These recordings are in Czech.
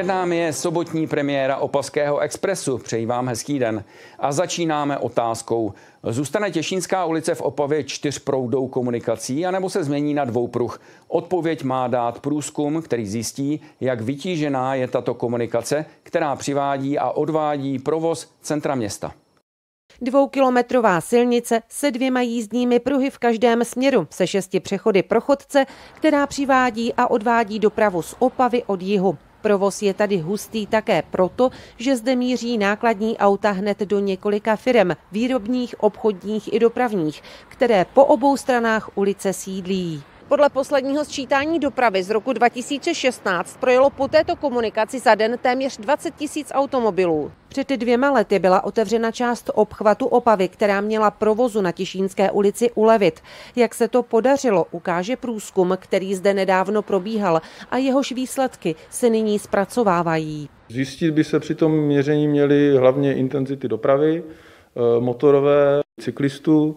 Před námi je sobotní premiéra Opavského expresu. Přeji vám hezký den. A začínáme otázkou. Zůstane Těšínská ulice v Opavě čtyřproudou komunikací, anebo se změní na dvoupruh? Odpověď má dát průzkum, který zjistí, jak vytížená je tato komunikace, která přivádí a odvádí provoz centra města. 2kilometrová silnice se 2 jízdními pruhy v každém směru, se 6 přechody pro chodce, která přivádí a odvádí dopravu z Opavy od jihu. Provoz je tady hustý také proto, že zde míří nákladní auta hned do několika firem, výrobních, obchodních i dopravních, které po obou stranách ulice sídlí. Podle posledního sčítání dopravy z roku 2016 projelo po této komunikaci za den téměř 20 000 automobilů. Před 2 lety byla otevřena část obchvatu Opavy, která měla provozu na Těšínské ulici ulevit. Jak se to podařilo, ukáže průzkum, který zde nedávno probíhal a jehož výsledky se nyní zpracovávají. Zjistit by se při tom měření měly hlavně intenzity dopravy, motorové, cyklistů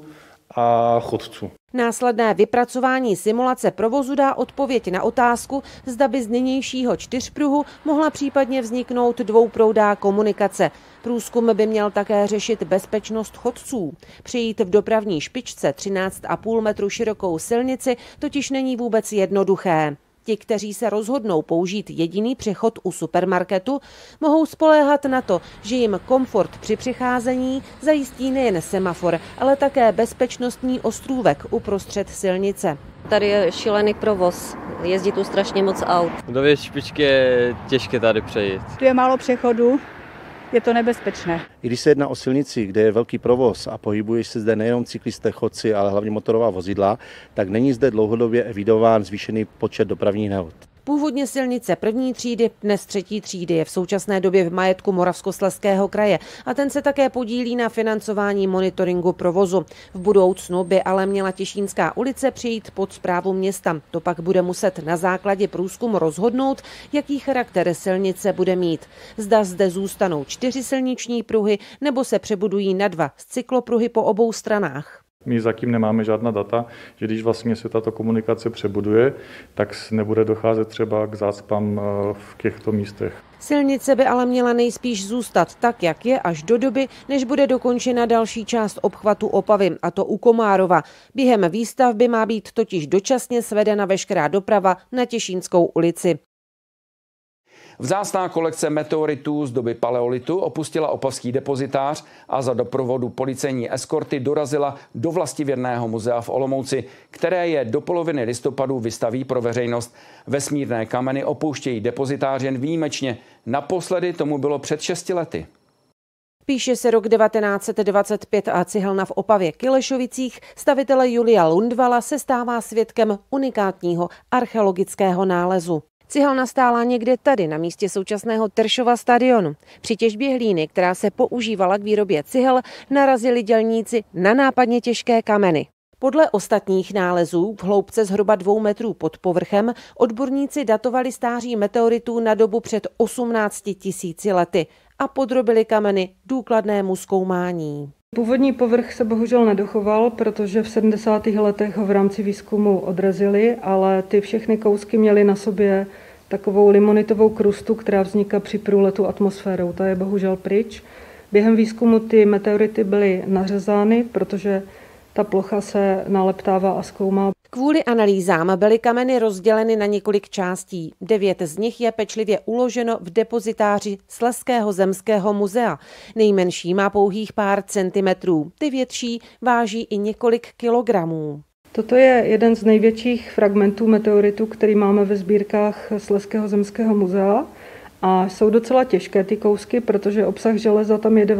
a chodců. Následné vypracování simulace provozu dá odpověď na otázku, zda by z nynějšího 4pruhu mohla případně vzniknout dvouproudá komunikace. Průzkum by měl také řešit bezpečnost chodců. Přejít v dopravní špičce 13,5 metru širokou silnici totiž není vůbec jednoduché. Ti, kteří se rozhodnou použít jediný přechod u supermarketu, mohou spoléhat na to, že jim komfort při přicházení zajistí nejen semafor, ale také bezpečnostní ostrůvek uprostřed silnice. Tady je šílený provoz, jezdí tu strašně moc aut. Do špičky je těžké tady přejít. Tu je málo přechodů. Je to nebezpečné. I když se jedná o silnici, kde je velký provoz a pohybují se zde nejenom cyklisté, chodci, ale hlavně motorová vozidla, tak není zde dlouhodobě evidován zvýšený počet dopravních nehod. Původně silnice 1. třídy, dnes 3. třídy je v současné době v majetku Moravskoslezského kraje a ten se také podílí na financování monitoringu provozu. V budoucnu by ale měla Těšínská ulice přejít pod správu města. To pak bude muset na základě průzkumu rozhodnout, jaký charakter silnice bude mít. Zda zde zůstanou 4 silniční pruhy nebo se přebudují na 2 z cyklopruhy po obou stranách. My zatím nemáme žádná data, že když vlastně se tato komunikace přebuduje, tak nebude docházet třeba k zácpám v těchto místech. Silnice by ale měla nejspíš zůstat tak, jak je, až do doby, než bude dokončena další část obchvatu Opavy, a to u Komárova. Během výstavby má být totiž dočasně svedena veškerá doprava na Těšínskou ulici. Vzácná kolekce meteoritů z doby paleolitu opustila opavský depozitář a za doprovodu policejní eskorty dorazila do Vlastivědného muzea v Olomouci, které je do poloviny listopadu vystaví pro veřejnost. Vesmírné kameny opouštějí depozitář jen výjimečně. Naposledy tomu bylo před 6 lety. Píše se rok 1925 a cihelna v Opavě Kilešovicích stavitele Julia Lundvala se stává svědkem unikátního archeologického nálezu. Cihelna stála někde tady, na místě současného Teršova stadionu. Při těžbě hlíny, která se používala k výrobě cihel, narazili dělníci na nápadně těžké kameny. Podle ostatních nálezů v hloubce zhruba 2 metrů pod povrchem odborníci datovali stáří meteoritů na dobu před 18 000 lety a podrobili kameny důkladnému zkoumání. Původní povrch se bohužel nedochoval, protože v 70. letech ho v rámci výzkumu odrazili, ale ty všechny kousky měly na sobě takovou limonitovou krustu, která vzniká při průletu atmosférou. Ta je bohužel pryč. Během výzkumu ty meteority byly nařezány, protože ta plocha se naleptává a zkoumá. Kvůli analýzám byly kameny rozděleny na několik částí. 9 z nich je pečlivě uloženo v depozitáři Slezského zemského muzea. Nejmenší má pouhých pár centimetrů, ty větší váží i několik kilogramů. Toto je jeden z největších fragmentů meteoritu, který máme ve sbírkách Slezského zemského muzea. A jsou docela těžké ty kousky, protože obsah železa tam je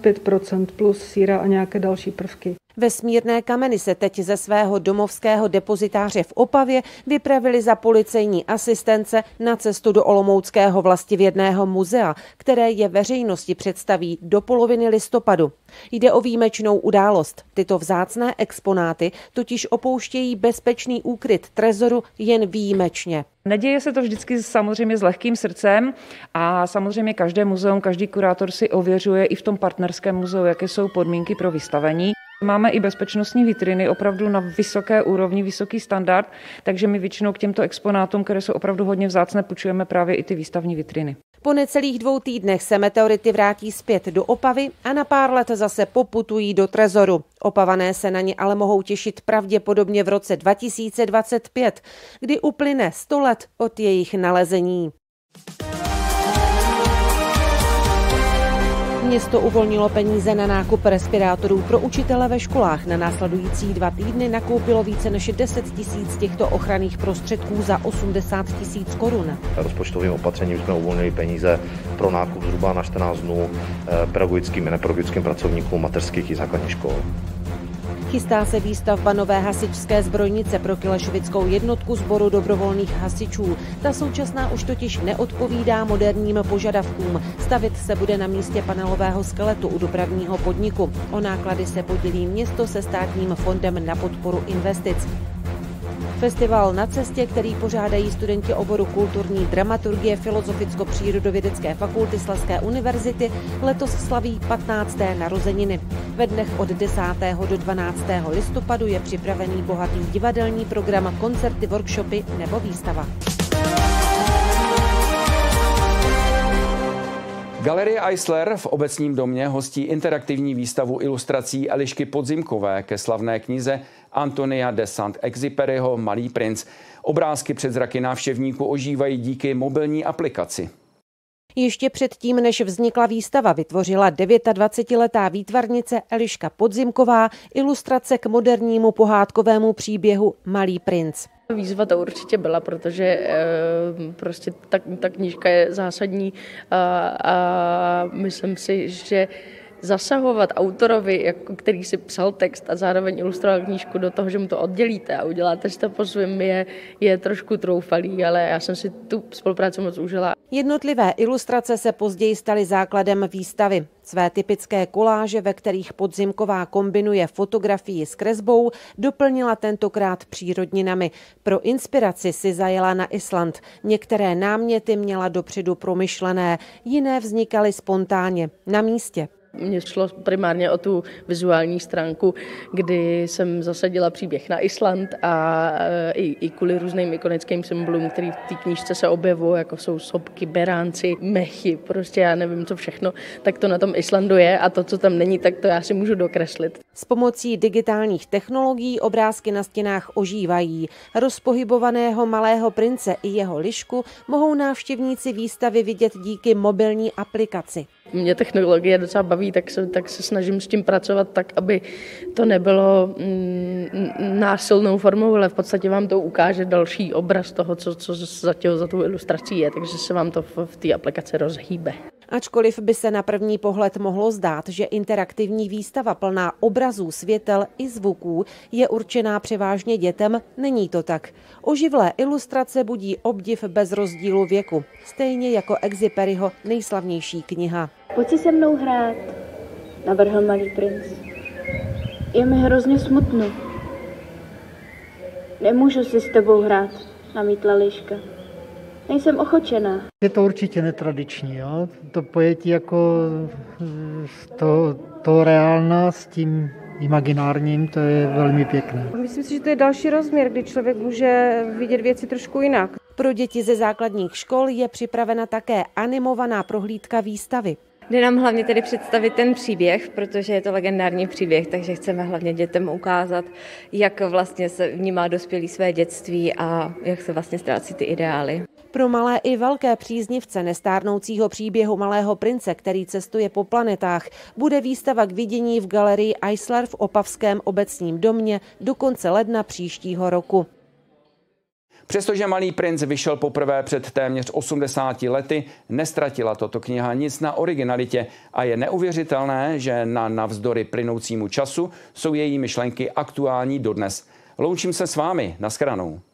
95% plus síra a nějaké další prvky. Vesmírné kameny se teď ze svého domovského depozitáře v Opavě vypravili za policejní asistence na cestu do Olomouckého Vlastivědného muzea, které je veřejnosti představí do poloviny listopadu. Jde o výjimečnou událost. Tyto vzácné exponáty totiž opouštějí bezpečný úkryt trezoru jen výjimečně. Neděje se to vždycky samozřejmě s lehkým srdcem a samozřejmě každé muzeum, každý kurátor si ověřuje i v tom partnerském muzeu, jaké jsou podmínky pro vystavení. Máme i bezpečnostní vitriny opravdu na vysoké úrovni, vysoký standard, takže my většinou k těmto exponátům, které jsou opravdu hodně vzácné, půjčujeme právě i ty výstavní vitriny. Po necelých 2 týdnech se meteority vrátí zpět do Opavy a na pár let zase poputují do trezoru. Opavané se na ně ale mohou těšit pravděpodobně v roce 2025, kdy uplyne 100 let od jejich nalezení. Město uvolnilo peníze na nákup respirátorů pro učitele ve školách. Na následující 2 týdny nakoupilo více než 10 000 těchto ochranných prostředků za 80 000 korun. Rozpočtovým opatřením jsme uvolnili peníze pro nákup zhruba na 14 dnů pedagogickým a nepedagogickým pracovníkům mateřských i základních škol. Chystá se výstavba nové hasičské zbrojnice pro Kilešovickou jednotku sboru dobrovolných hasičů. Ta současná už totiž neodpovídá moderním požadavkům. Stavit se bude na místě panelového skeletu u dopravního podniku. O náklady se podělí město se státním fondem na podporu investic. Festival Na cestě, který pořádají studenti oboru kulturní dramaturgie Filozoficko-přírodovědecké fakulty Slezské univerzity, letos slaví 15. narozeniny. Ve dnech od 10. do 12. listopadu je připravený bohatý divadelní program, koncerty, workshopy nebo výstava. Galerie Eisler v Obecním domě hostí interaktivní výstavu ilustrací Elišky Podzimkové ke slavné knize Antonia de Saint-Exupéryho Malý princ. Obrázky před zraky návštěvníků ožívají díky mobilní aplikaci. Ještě předtím, než vznikla výstava, vytvořila 29letá výtvarnice Eliška Podzimková ilustrace k modernímu pohádkovému příběhu Malý princ. Výzva to určitě byla, protože prostě ta knížka je zásadní a myslím si, že zasahovat autorovi, který si psal text a zároveň ilustroval knížku, do toho, že mu to oddělíte a uděláte si to po svém, je trošku troufalý, ale já jsem si tu spolupráci moc užila. Jednotlivé ilustrace se později staly základem výstavy. Své typické koláže, ve kterých Podzimková kombinuje fotografii s kresbou, doplnila tentokrát přírodninami. Pro inspiraci si zajela na Island. Některé náměty měla dopředu promyšlené, jiné vznikaly spontánně, na místě. Mně šlo primárně o tu vizuální stránku, kdy jsem zasadila příběh na Island a i kvůli různým ikonickým symbolům, který v té knížce se objevují, jako jsou sopky, beránci, mechy, prostě já nevím co všechno, tak to na tom Islandu je a to, co tam není, tak to já si můžu dokreslit. S pomocí digitálních technologií obrázky na stěnách ožívají. Rozpohybovaného Malého prince i jeho lišku mohou návštěvníci výstavy vidět díky mobilní aplikaci. Mě technologie docela baví, tak se snažím s tím pracovat tak, aby to nebylo násilnou formou, ale v podstatě vám to ukáže další obraz toho, co za tou ilustrací je, takže se vám to v té aplikaci rozhýbe. Ačkoliv by se na první pohled mohlo zdát, že interaktivní výstava plná obrazů, světel i zvuků je určená převážně dětem, není to tak. Oživlé ilustrace budí obdiv bez rozdílu věku, stejně jako Exupéryho nejslavnější kniha. Pojď si se mnou hrát, navrhl Malý princ. Je mi hrozně smutno. Nemůžu si s tebou hrát, namítla liška. Nejsem ochočená. Je to určitě netradiční, jo? To pojetí jako to reálná s tím imaginárním, to je velmi pěkné. Myslím si, že to je další rozměr, kdy člověk může vidět věci trošku jinak. Pro děti ze základních škol je připravena také animovaná prohlídka výstavy. Jde nám hlavně tedy představit ten příběh, protože je to legendární příběh, takže chceme hlavně dětem ukázat, jak vlastně se vnímá dospělý své dětství a jak se vlastně ztrácí ty ideály. Pro malé i velké příznivce nestárnoucího příběhu Malého prince, který cestuje po planetách, bude výstava k vidění v galerii Eisler v Opavském Obecním domě do konce ledna příštího roku. Přestože Malý princ vyšel poprvé před téměř 80 lety, nestratila tato kniha nic na originalitě a je neuvěřitelné, že navzdory plynoucímu času jsou její myšlenky aktuální dodnes. Loučím se s vámi, nashledanou.